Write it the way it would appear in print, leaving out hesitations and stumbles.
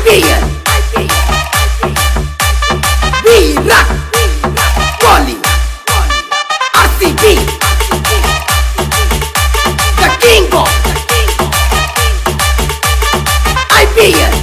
IPL, Virat Kohli, RCB, the king of IPL.